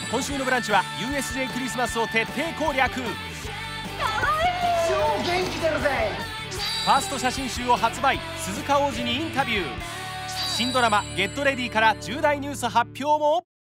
今週のブランチは USJ クリスマスを徹底攻略。 超元気出るぜ。 ファースト写真集を発売、鈴鹿央士にインタビュー。新ドラマ「ゲットレディ」から重大ニュース発表も。